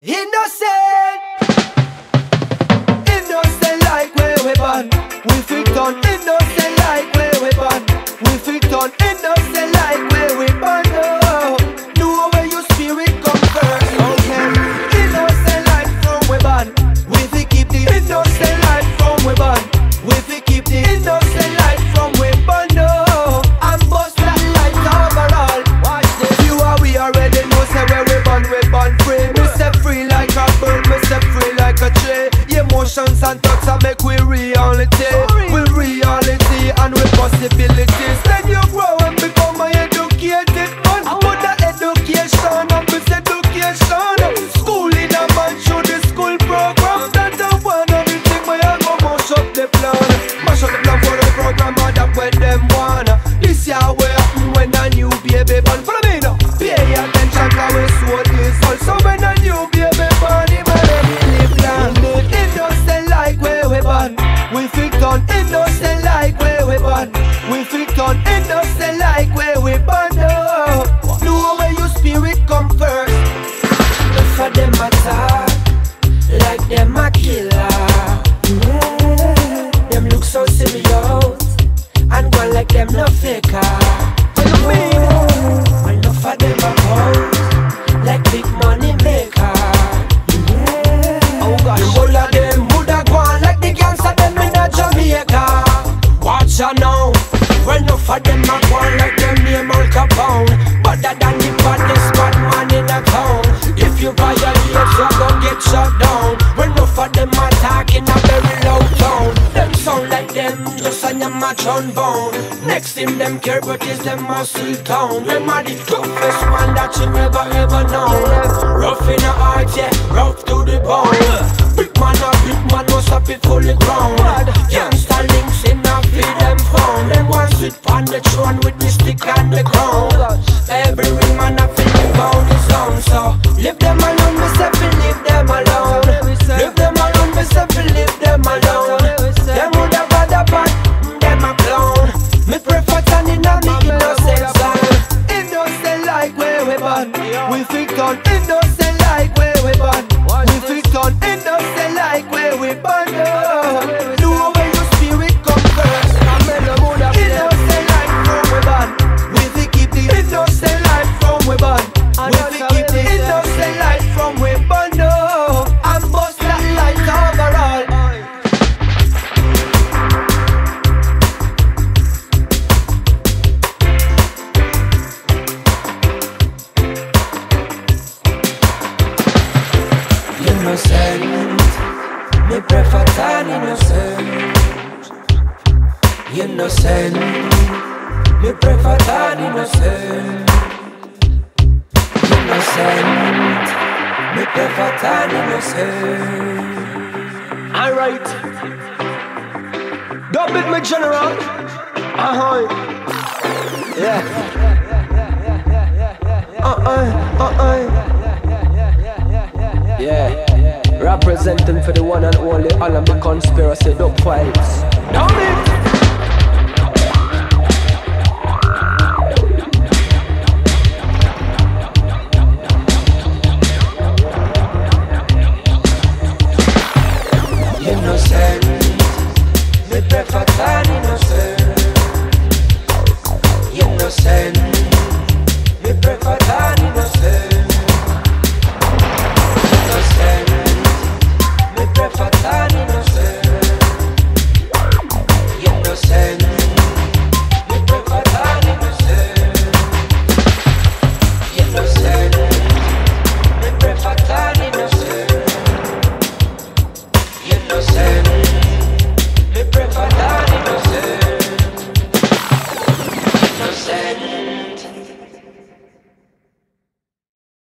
Innocent, innocent like where we born. We feel done. Innocent like where we born. We feel done. Innocent like where we born. Oh, know where your spirit come first. Okay, innocent like from we born. We feel keep the innocent like from we born. We feel keep the innocent like from we born. Oh, and bust that light overall. Watch this. You are we already know say where we born free. Me say free like a bird, me say free like a tree. Emotions and thoughts that make we reality. We reality and we possibilities. Then you grow and become an educated man. Put the education and this education. School in a man show the school program. That's the one of the thing where I go mash up the plan. Mash up the plan for the program and that where them wanna. This year we happen when a new baby born. Follow me now. Pay attention cause we soul is also when a new baby born. Him a really plan. Innocent like where we born. We feel done. Innocent like where we born. We feel done. Innocent like where we born. Oh, know where your spirit come first. If for them attack like them a killer. Yeah. Them look so serious and go like them no faker. What you mean? Enough of them a pose like big money maker. Yeah. Oh gosh, the whole of them woulda gone like the gangsta them in a Jamaica. Watch ya now, enough of them a gone like them name Al Capone. Better than the baddest bad man in a town. If you violate, you gon' get shut down. Enough of them a talk in a very low tone. Them sound like them just on your match on bone. Next thing them care but is them muscle tone. Them are the toughest one that you never ever known. Rough in the heart, yeah, rough to the bone. Big man must have it fully grown. Youngster links in a feed them phone. Them one sit on the throne with the stick and the crown. Every ring man a feel the bound his own. So leave them alone, me say fi leave them alone. Leave them alone, me say fi leave them alone. Them would have had a bad, them a clown. Me prefer turning on me innocent zone. Innocent like where we born. We feel done. Innocent like where we born. We feel done. Innocent like where we born. Know where your spirit come first. Innocent like from we born. We feel keep the innocent life from we born. We feel keep the innocent life from we born. And bust that light overall. Innocent, me prefer tan innocent. Innocent, me prefer tan innocent. Innocent, me prefer tan innocent. Alright, dub it, my general. Yeah. Yeah, representing for the one and only Alamy Conspiracy Dub Fights. Down it! Innocent, me prefer tan innocent. Innocent, me prefer tan innocent. Innocent, me prefer tan innocent. Innocent.